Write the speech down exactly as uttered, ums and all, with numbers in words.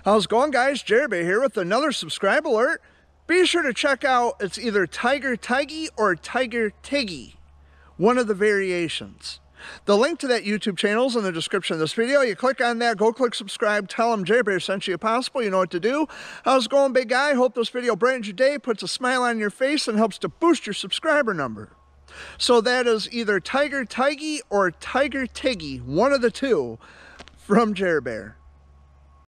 How's it going, guys? Jerry Bear here with another subscribe alert. Be sure to check out, it's either Tigertigy or Tigertigy, one of the variations. The link to that YouTube channel is in the description of this video. You click on that, go click subscribe, tell them Jerry Bear sent you if possible. You know what to do. How's it going, big guy? Hope this video brightens your day, puts a smile on your face, and helps to boost your subscriber number. So that is either Tigertigy or Tigertigy, one of the two, from Jerry Bear.